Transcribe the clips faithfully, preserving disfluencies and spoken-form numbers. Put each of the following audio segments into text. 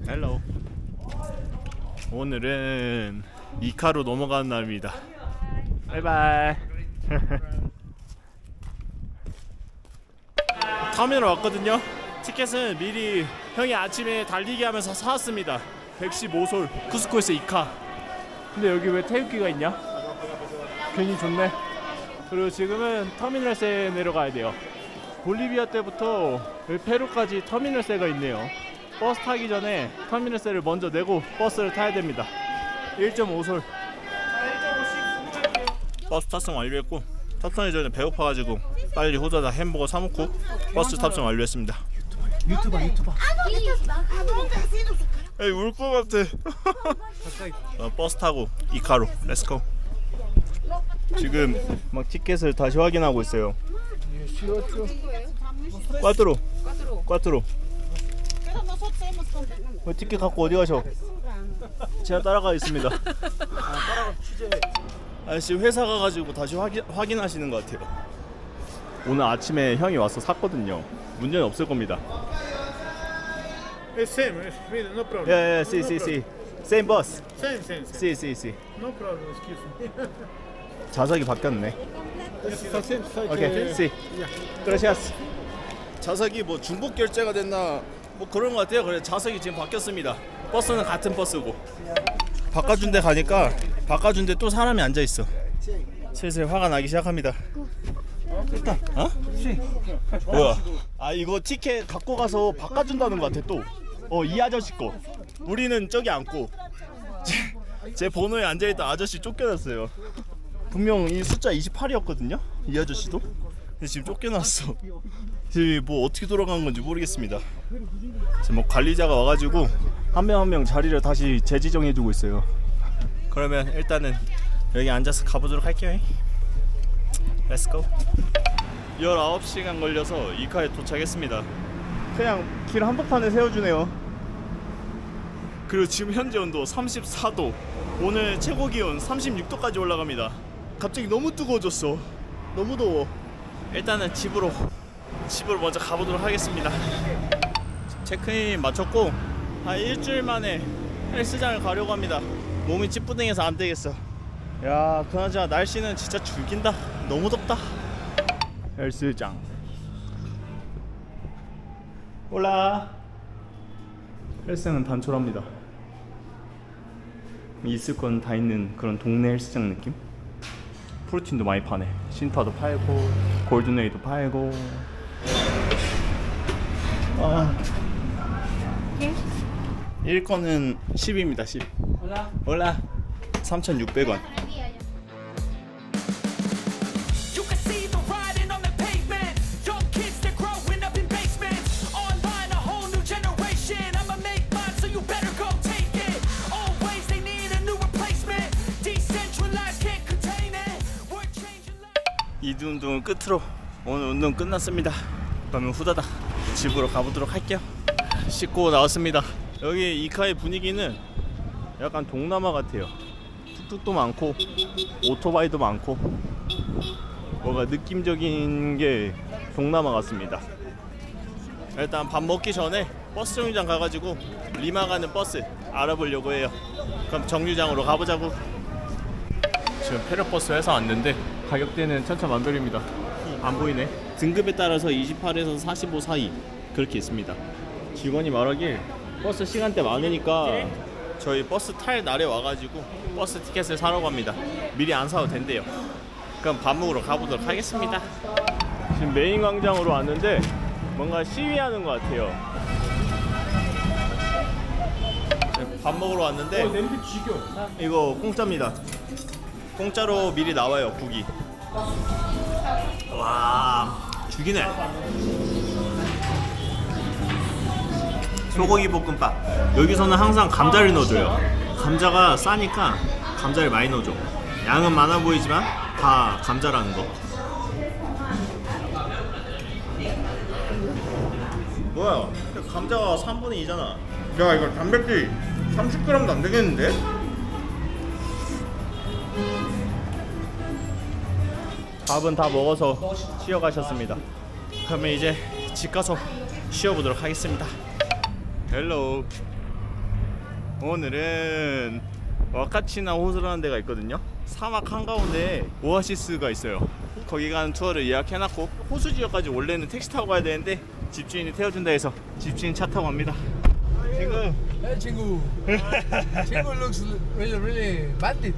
헬로. 오늘은 이카로 넘어가는 날입니다. 바이바이. 터미널 왔거든요. 티켓은 미리 형이 아침에 달리기 하면서 사왔습니다. 백십오 솔 쿠스코에서 이카. 근데 여기 왜 태극기가 있냐? 괜히 좋네. 그리고 지금은 터미널세에 내려가야 돼요. 볼리비아 때부터 페루까지 터미널세가 있네요. 버스 타기 전에 터미널세를 먼저 내고 버스를 타야 됩니다. 일 점 오 솔. 버스 탑승 완료했고, 탑승하기 전에 배고파가지고 빨리 호자다 햄버거 사먹고 버스 탑승 완료했습니다. 유튜버 유튜버. 에이, 울 것 같아. 어, 버스 타고 이카로 렛츠고. 지금 막 티켓을 다시 확인하고 있어요. 꽈트로 꽈트로. 왜 티켓 갖고 어디 가셔? 제가 따라가겠습니다. 아저씨 회사 가가지고 다시 확인, 확인하시는 것 같아요. 오늘 아침에 형이 와서 샀거든요. 문제는 없을 겁니다. Same, no problem. Yeah, yeah, see, see, see. Same bus. Same, same, same. See, see, see. No problem, excuse me. 좌석이 바뀌었네. 오케이, see. Gracias. 좌석이 뭐 중복 결제가 됐나 뭐 그런 것 같아요. 그래 좌석이 지금 바뀌었습니다. 버스는 같은 버스고. 바꿔준 데 가니까 바꿔준 데 또 사람이 앉아 있어. 슬슬 화가 나기 시작합니다. 일단 어? 뭐야? 아 이거 티켓 갖고 가서 바꿔준다는 것 같아 또. 어 이 아저씨 거. 우리는 저기 앉고 제, 제 번호에 앉아있던 아저씨 쫓겨났어요. 분명 이 숫자 이십팔이었거든요 이 아저씨도. 근데 지금 쫓겨났어. 지금 뭐 어떻게 돌아간 건지 모르겠습니다. 지금 뭐 관리자가 와가지고 한 명 한 명 자리를 다시 재지정해주고 있어요. 그러면 일단은 여기 앉아서 가보도록 할게요. 렛츠고. 열아홉 시간 걸려서 이카에 도착했습니다. 그냥 길 한복판에 세워주네요. 그리고 지금 현재 온도 삼십사 도. 오늘 최고 기온 삼십육 도까지 올라갑니다. 갑자기 너무 뜨거워졌어. 너무 더워. 일단은 집으로 집으로 먼저 가보도록 하겠습니다. 체크인 마쳤고 한 일주일 만에 헬스장을 가려고 합니다. 몸이 찌뿌둥해서 안 되겠어. 야 그나저나 날씨는 진짜 죽인다. 너무 덥다. 헬스장. 올라. 헬스장은 단촐합니다. 있을 건 다 있는 그런 동네 헬스장 느낌? 프로틴도 많이 파네. 신파도 팔고 골든웨이도 팔고. 아. 일 건은 십입니다. 십. 올라. 올라. 삼천육백 원. 이두 운동은 끝으로 오늘 운동 끝났습니다. 그러면 후다닥 집으로 가보도록 할게요. 씻고 나왔습니다. 여기 이카의 분위기는 약간 동남아 같아요. 툭툭도 많고 오토바이도 많고 뭔가 느낌적인 게 동남아 같습니다. 일단 밥 먹기 전에 버스 정류장 가가지고 리마 가는 버스 알아보려고 해요. 그럼 정류장으로 가보자고. 지금 페르버스 회사 왔는데 가격대는 천차만별입니다. 안 보이네. 등급에 따라서 이십팔에서 사십오 사이 그렇게 있습니다. 직원이 말하길 버스 시간대 많으니까 저희 버스 탈 날에 와가지고 버스 티켓을 사라고 합니다. 미리 안 사도 된대요. 그럼 밥 먹으러 가보도록 하겠습니다. 지금 메인 광장으로 왔는데 뭔가 시위하는 것 같아요. 밥 먹으러 왔는데 어, 냄새 죽여. 이거 공짜입니다. 공짜로 미리 나와요. 국이. 와 죽이네. 소고기 볶음밥. 여기서는 항상 감자를 넣어줘요. 감자가 싸니까 감자를 많이 넣어줘. 양은 많아 보이지만 다 감자라는 거. 뭐야 감자가 삼분의 이잖아. 야 이거 단백질 삼십 그램도 안 되겠는데? 밥은 다 먹어서 쉬어가셨습니다. 그러면 이제 집 가서 쉬어보도록 하겠습니다. 헬로. 오늘은 와카치나 호수라는 데가 있거든요. 사막 한가운데 오아시스가 있어요. 거기 가는 투어를 예약해놨고 호수 지역까지 원래는 택시 타고 가야 되는데 집주인이 태워준다 해서 집주인 차 타고 갑니다. 친구. Hey, 친구. 친구 looks really, really bandit.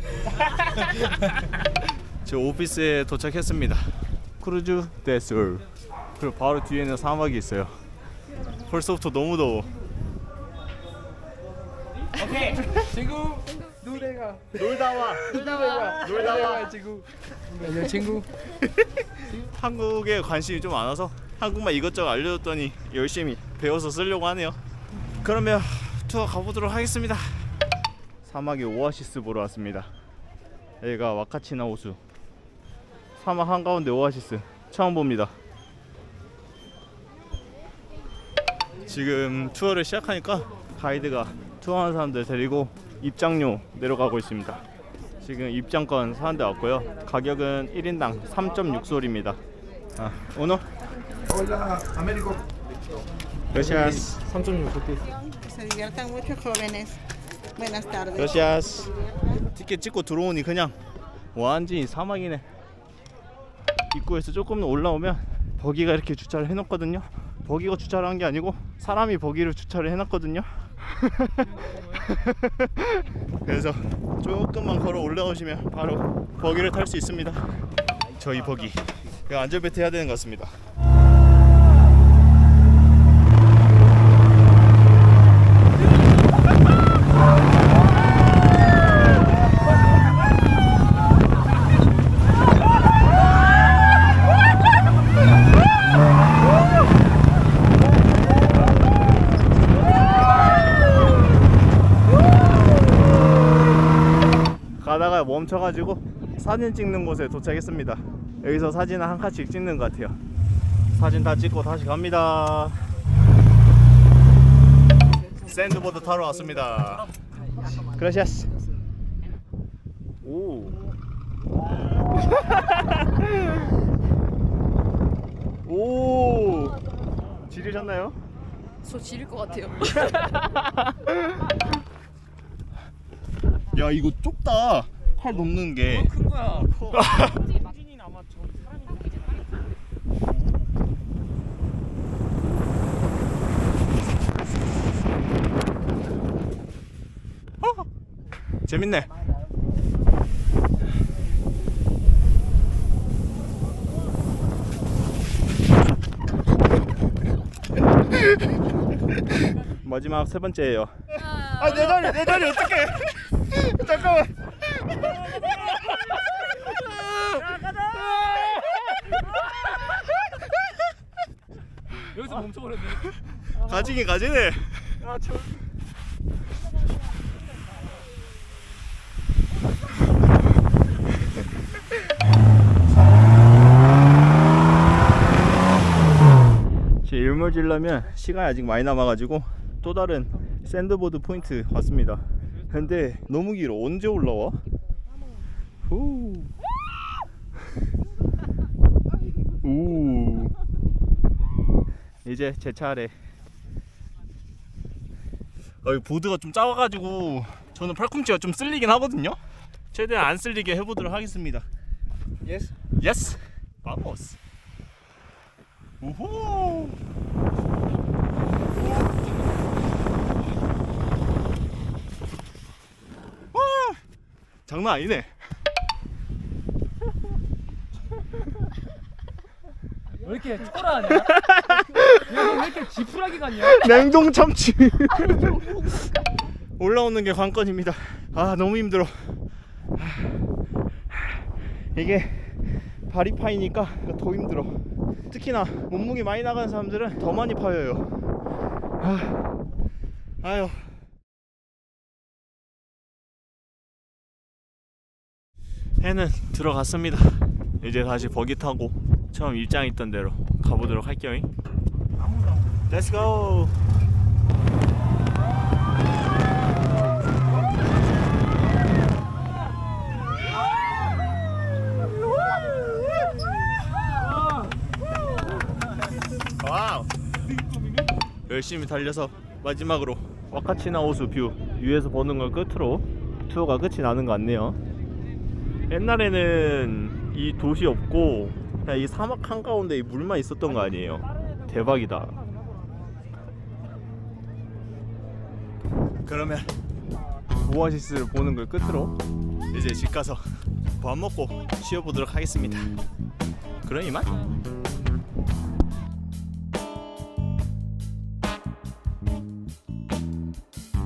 저 오피스에 도착했습니다. 크루즈 데솔. 그리고 바로 뒤에는 사막이 있어요. 벌써부터 너무 더워. 오케이. 친구. 누대가. 놀다 와. 놀다 와. 놀다 와. 친구. 안녕 친구. 한국에 관심이 좀 많아서 한국말 이것저것 알려줬더니 열심히 배워서 쓰려고 하네요. 그러면 투어 가보도록 하겠습니다. 사막의 오아시스 보러 왔습니다. 여기가 와카치나 호수. 사막 한가운데 오아시스 처음 봅니다. 지금 투어를 시작하니까 가이드가 투어하는 사람들 데리고 입장료 내려가고 있습니다. 지금 입장권 사는데 왔고요. 가격은 일 인당 삼 점 육 솔입니다. 아, 오너? Hola, Américo. Gracias. 삼 점 육 솔. Se diviertan mucho, jóvenes. Buenas tardes. Gracias. 티켓 찍고 들어오니 그냥 완전히 사막이네. 입구에서 조금 올라오면 버기가 이렇게 주차를 해놓거든요. 버기가 주차를 한 게 아니고 사람이 버기를 주차를 해놨거든요. 그래서 조금만 걸어 올라오시면 바로 버기를 탈 수 있습니다. 저희 버기 안전벨트 해야 되는 것 같습니다. 가다가 멈춰가지고 사진 찍는 곳에 도착했습니다. 여기서 사진을 한 칸씩 찍는 것 같아요. 사진 다 찍고 다시 갑니다. 샌드보드 타러 왔습니다. 그라시아스. 오. 오. 지르셨나요? 저 지릴 것 같아요. 야 이거 좁다. 팔 넘는 게. 큰 거야. 재밌네. 마지막 세 번째예요. 아, 내 다리, 내 다리 어떡해? 잠깐만. 여기서 멈춰버렸네. 가지긴 가지네. 아, 저. 제 일몰질려면 시간이 아직 많이 남아가지고 또 다른 샌드보드 포인트 왔습니다. 근데 너무 길어. 언제 올라와? 후. 오. 이제 제 차례. 어, 보드가 좀 작아가지고 저는 팔꿈치가 좀 쓸리긴 하거든요. 최대한 안 쓸리게 해보도록 하겠습니다. Yes. 예스. 바모스. 우후. 와, 장난 아니네. 왜 이렇게 초라하냐? 왜 이렇게 지푸라기 같냐? 냉동 참치. 올라오는 게 관건입니다. 아 너무 힘들어. 이게 발이 파이니까 더 힘들어. 특히나 몸무게 많이 나가는 사람들은 더 많이 파여요. 아, 아유. 해는 들어갔습니다. 이제 다시 버기 타고 처음 입장했던 대로 가보도록 할게요. Let's go. 와우. 열심히 달려서 마지막으로 와카치나호수 뷰 위에서 보는 걸 끝으로 투어가 끝이 나는 것 같네요. 옛날에는 이 도시 없고 그냥 이 사막 한가운데 이 물만 있었던 거 아니에요. 대박이다. 그러면 오아시스를 보는 걸 끝으로 이제 집 가서 밥 먹고 쉬어보도록 하겠습니다. 그럼 이만?